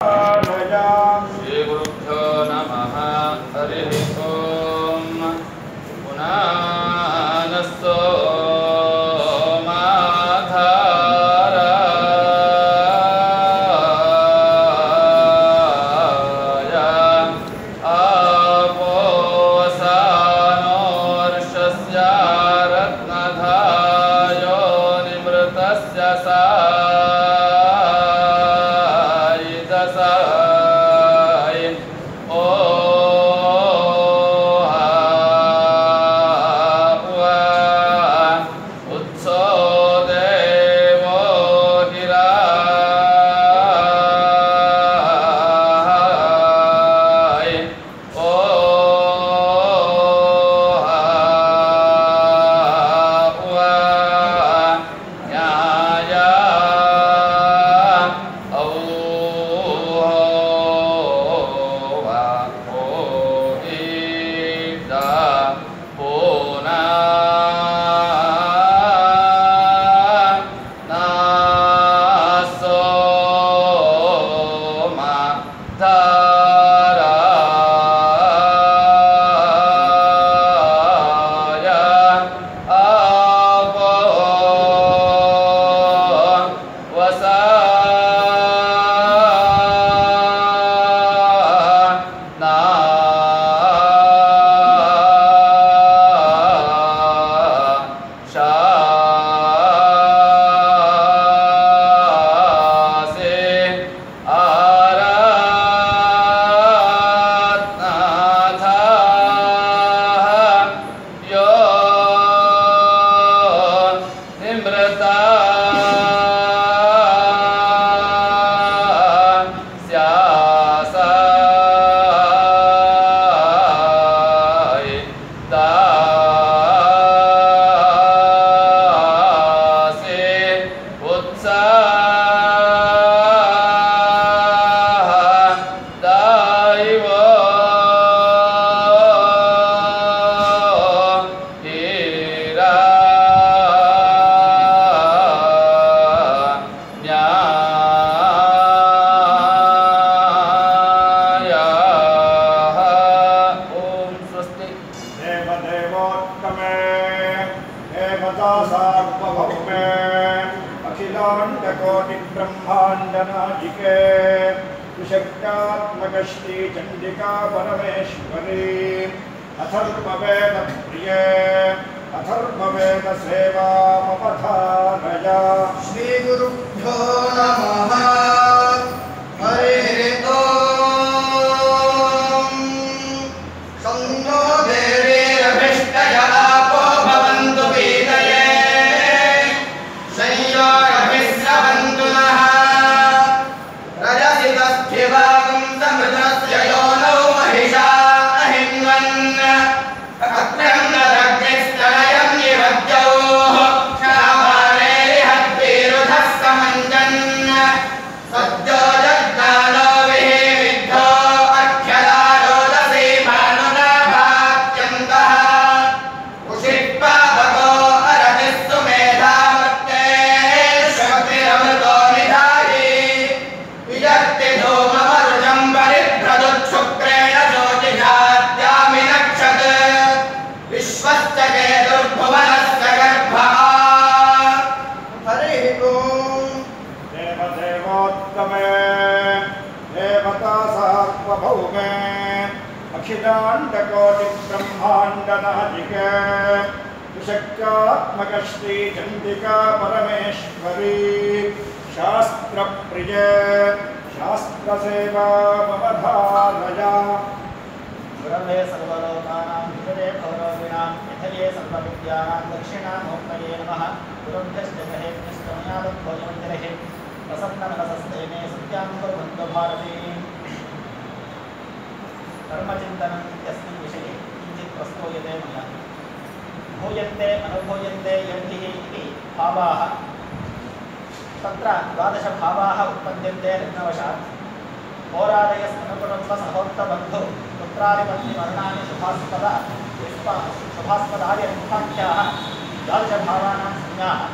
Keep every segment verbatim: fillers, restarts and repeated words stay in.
श्रीगुरुभ्यो नमः। हरिः ओम्। पुनानस्तो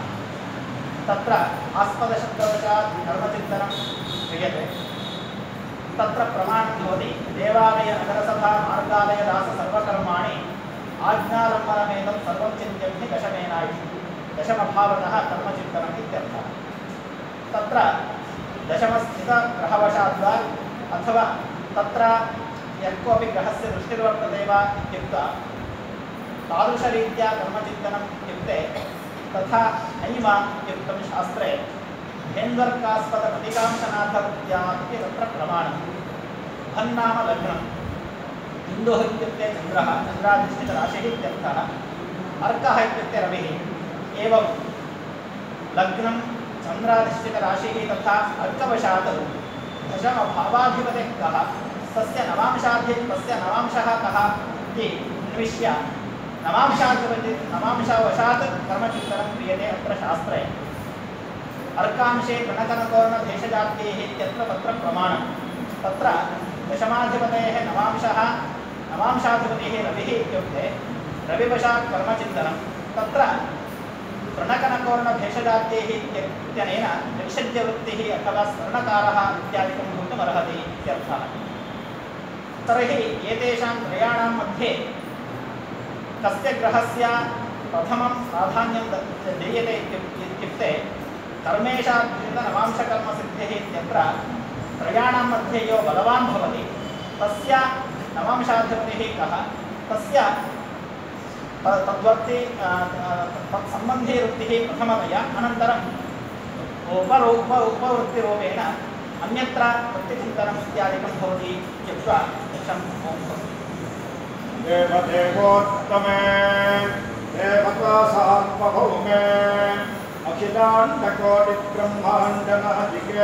तत्र आस्पदशब्दवशात् धर्मचिन्तनं क्रियते। तत्र प्रमाणं भवति देवालय नगरसभा मार्गालय दास सर्वकर्माणि आज्ञालम्बनमेतं सर्वं चिन्त्यं हि दशमेना इति दशमभावतः कर्मचिन्तनम् इत्यर्थः। तत्र दशमस्थितग्रहवशात् वा अथवा तत्र यः कोऽपि ग्रहस्य दृष्टिर्वर्तते वा इत्युक्त्वा तादृशरीत्या कर्मचिन्तनम् इत्युक्ते तथा नैव इत्युक्तं शास्त्रे हेन्द्वर्कास्पदप्रतिकांशनाथवृत्त्यात् इति तत्र प्रमाणं। भन्नाम लग्नम् इन्दुः इत्युक्ते चन्द्रः चन्द्राधिष्ठितराशिः इत्यर्थः। अर्कः इत्युक्ते रविः। एवं लग्नं चन्द्राधिष्ठितराशिः तथा अर्कवशात् दशमभावाधिपतिः कः तस्य नवांशाधि तस्य नवांशः कः इति अन्विष्य नवांशाधिपति नवांशवशात् कर्मचिन्तनं क्रियते अत्र शास्त्रे। अर्कांशे गणकनकोर्णदेशजात्यैः इत्यत्र तत्र प्रमाणं। तत्र दशमाधिपतेः नवांशः नवांशाधिपतिः रविः इत्युक्ते रविवशात् कर्मचिन्तनं। तत्र प्रणकनकोर्णदेशजात्यैः इत्यनेन निक्षज्यवृत्तिः अथवा स्वर्णकारः इत्यादिकं भवितुमर्हति इत्यर्थः। तर्हि एतेषां त्रयाणां मध्ये कस्य ग्रहस्य प्रथमं प्राधान्यं दीयते इत्युक्ते कर्मेषाद्विषितनवांशकर्मसिद्धिः इत्यत्र त्रयाणां मध्ये यो बलवान् भवति तस्य नवांशाधिपतिः कः तस्य तद्वर्ति तत्सम्बन्धी वृत्तिः प्रथमतया अनन्तरम् उपरूप उपवृत्तिरूपेण अन्यत्र वृत्तिचिन्तनम् इत्यादिकं भवति इत्युक्त्वा देवदेवोत्तमे देवतासार्वभौमे अखिलाण्डकोटिब्रह्माण्डनादिके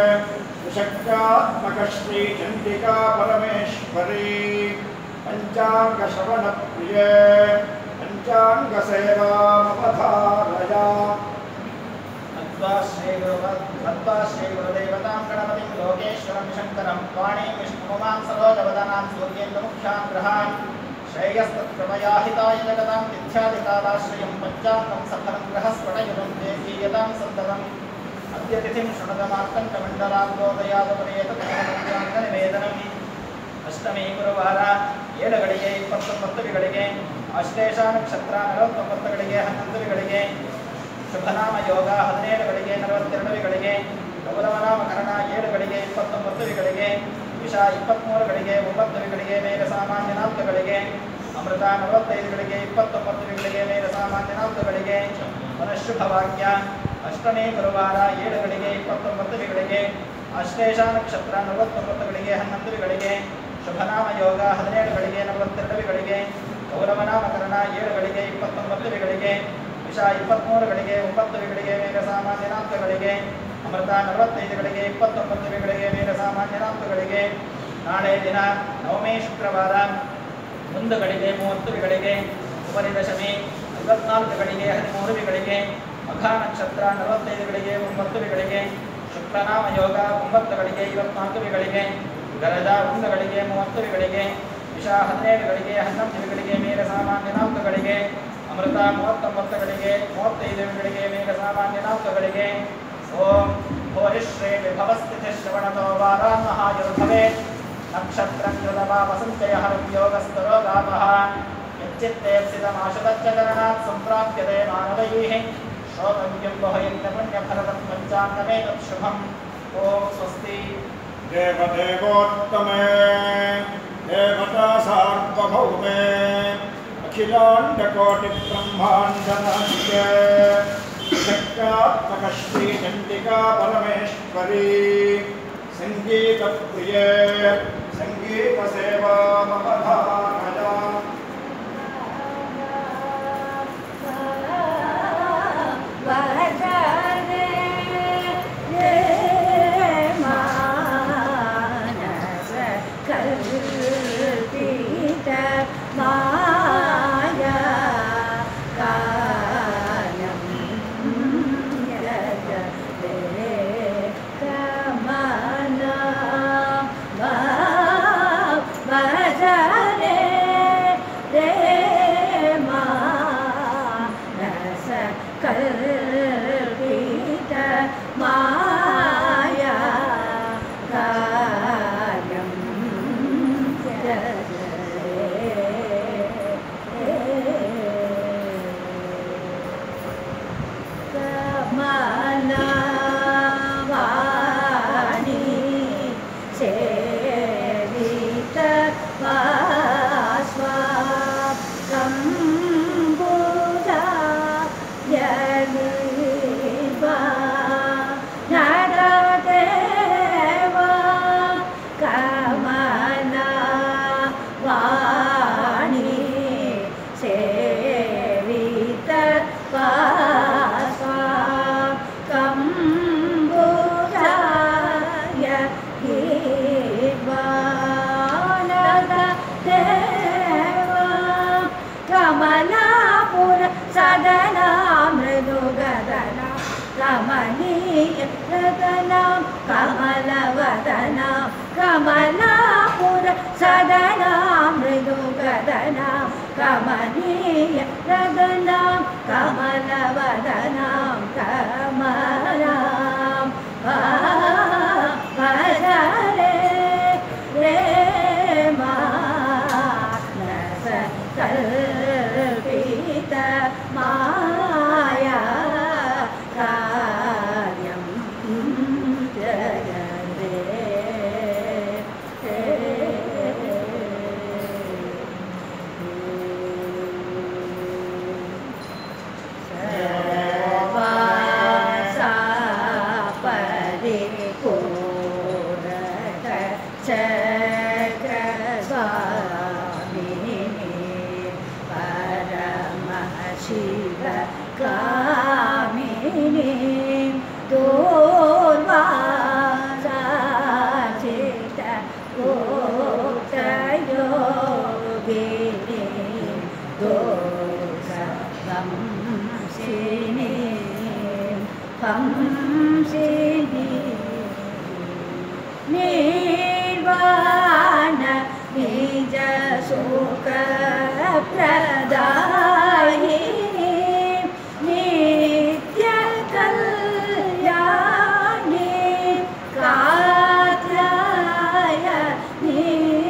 शक्त्यात्मकश्रीचण्डिका परमेश्वरी पञ्चाङ्गश्रवणप्रिये पञ्चाङ्गसेवामवधारया नत्वा श्रीगुरुदेवतां गणपतिं लोकेश्वरं शङ्करं वाणीं विष्णुमां सरोजवदनां सूर्येन्द्रमुख्यां ग्रहान् श्रेयस्तत्कृपया हिताय जगतां विद्यादिकालाश्रयं पञ्चाङ्गं सफलं ग्रहस्फटयुगं देशीयतां सन्ततम् अद्य तिथिं शृणुगमार्कण्डमण्डलाद्योदयादपरेतनिवेदनम् अष्टमी गुरुवार ಏಳು ಗಡಿಗೆ ಇಪ್ಪತ್ತೊಂಬತ್ತು ಗಳಿಗೆ ಅಶ್ಲೇಷ ನಕ್ಷತ್ರ ನಲವತ್ತೊಂಬತ್ತು ಗಳಿಗೆ ಹನ್ನೊಂದು ಗಳಿಗೆ ಶುಭನಾಮ ಯೋಗ ಹದಿನೇಳು ಗಳಿಗೆ ನಲವತ್ತೆರಡು ಗಳಿಗೆ ಗೌರವನಾಮಕರಣ ಏಳು ಗಳಿಗೆ ಇಪ್ಪತ್ತೊಂಬತ್ತು ಗಳಿಗೆ ವಿಷ ಇಪ್ಪತ್ತ್ಮೂರು ಗಳಿಗೆ ಒಂಬತ್ತು ಗಳಿಗೆ ಮೇಘ ಸಾಮಾನ್ಯ ನಾಲ್ಕು ಗಳಿಗೆ ಅಮೃತ ನಲವತ್ತೈದು ಗಳಿಗೆ ಇಪ್ಪತ್ತೊಂಬತ್ತು ಗಳಿಗೆ ಮೇಘ ಸಾಮಾನ್ಯ ನಾಲ್ಕು ಗಳಿಗೆ ಮನಃಶುಭವಾಕ್ಯ ಅಷ್ಟಮಿ ಗುರುವಾರ ಏಳು ಗಳಿಗೆ ಇಪ್ಪತ್ತೊಂಬತ್ತು ಗಳಿಗೆ ಅಶ್ಲೇಷ ನಕ್ಷತ್ರ ನಲವತ್ತೊಂಬತ್ತು ಗಳಿಗೆ ಹನ್ನೊಂದು ಗಳಿಗೆ ಶುಭನಾಮ ಯೋಗ ಹದಿನೇಳು ಗಳಿಗೆ ನಲವತ್ತೆರಡು ಗಳಿಗೆ ಗೌರವನಾಮಕರಣ ಏಳು ಗಳಿಗೆ ಇಪ್ಪತ್ತೊಂಬತ್ತು ಗಳಿಗೆ ವಿಷ ಇಪ್ಪತ್ತ್ಮೂರು ಗಳಿಗೆ ಒಂಬತ್ತು ಗಳಿಗೆ ಮೇಘ ಸಾಮಾನ್ಯ ನಾಲ್ಕು ಗಳಿಗೆ ಅಮೃತ ನಲವತ್ತೈದು ಗಳಿಗೆ ಇಪ್ಪತ್ತೊಂಬತ್ತು ಗಳಿಗೆ ಮೇಘ ಸಾಮಾನ್ಯ ನಾಲ್ಕು ಗಳಿಗೆ ನಾಳೆ ದಿನ ನವಮಿ ಶುಕ್ರವಾರ ಒಂದು ಗಳಿಗೆ ಮೂವತ್ತು ಗಳಿಗೆ ಉಪನಿದಶಮಿ ಐವತ್ನಾಲ್ಕು ಗಳಿಗೆ ಹದಿಮೂರು ಗಳಿಗೆ ಮಘ ನಕ್ಷತ್ರ ನಲವತ್ತೈದು ಗಳಿಗೆ ಒಂಬತ್ತು ಗಳಿಗೆ ಶುಕ್ರನಾಮ ಯೋಗ ಒಂಬತ್ತು ಗಳಿಗೆ ಐವತ್ನಾಲ್ಕು ಗಳಿಗೆ ಗರದ ಒಂದು ಗಳಿಗೆ ಮೂವತ್ತು ಗಳಿಗೆ ವಿಷ ಹದಿನೇಳು ಗಳಿಗೆ ಹನ್ನೊಂದು ಗಳಿಗೆ ಮೇಘ ಸಾಮಾನ್ಯ ನಾಲ್ಕು ಗಳಿಗೆ ಅಮೃತ ಮೂವತ್ತೊಂಬತ್ತು ಗಳಿಗೆ ಮೂವತ್ತೈದು ಗಳಿಗೆ ಮೇಘ ಸಾಮಾನ್ಯ ನಾಲ್ಕು ಗಳಿಗೆ ಓಂ ಭೋರಿಶ್ರೇ ವಿಭವಸ್ಥಿತಿ ಶ್ರವಣತೋ ವಾರಾನ್ ಮಹಾಯುರ್ಭವೆ ನಕ್ಷತ್ರಂ ವಸಂತಯ ಹರಯೋಗಸ್ತರೋಗಾಪಃ ಯಚ್ಚಿತ್ತೇಪ್ಸಿತಮಾಶುತಚ್ಚಕರಣಾತ್ ಸಂಪ್ರಾಪ್ಯತೆ ಮಾನವೈಃ ಶ್ರೋತವ್ಯಂ ಬಹುಯಜ್ಞಪುಣ್ಯಫಲದಂ ಪಂಚಾಂಗಮೇತತ್ ಶುಭಂ ಓಂ ಸ್ವಸ್ತಿ देवदेवोत्तमे देवता सार्वभौमे अखिलाण्डकोटिब्रह्माण्डनायिके शक्त्यात्मकश्रीचण्डिका परमेश्वरी सङ्गीतप्रिये सङ्गीतसेवामवधारया Bye. कमलवदना कमलापुर सदना मृदुगदना कमनीय रदना कमलवदना कमला भजरे रे मानस कल्पित माया कार्यं जयते शिव कामिनी दूर्वासाचित उक्तयोगिनी दोषवंशिनी हंसिनी निर्वाण निज सुख प्रदायिनी नित्य कल्याणी कात्यायनी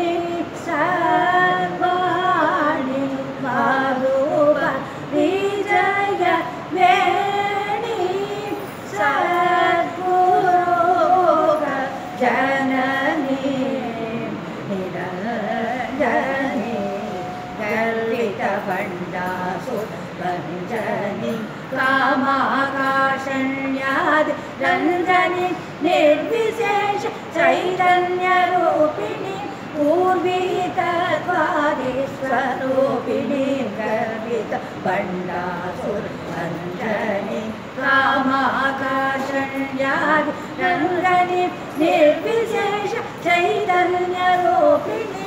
सर्वाणि मधुप विजय वेणी सद्गुरु जननी निरञ्जनी गर्वितभण्डासुर रञ्जनी कामाकाशण्यादि रञ्जनी निर्विशेष चैतन्यरूपिणी पूर्वीतत्वादिस्वरूपिणी गर्वितभण्डासुर रञ्जनी कामाकाशण्यादि रञ्जनी निर्विशेष चैतन्यरूपिणी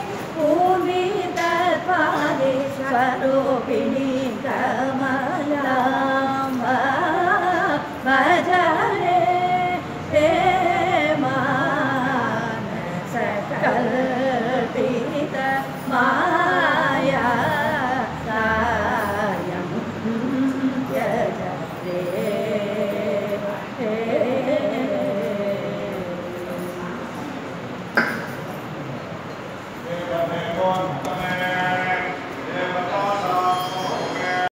पूर्वीतत्वादिस्वरूपिणी कमला भज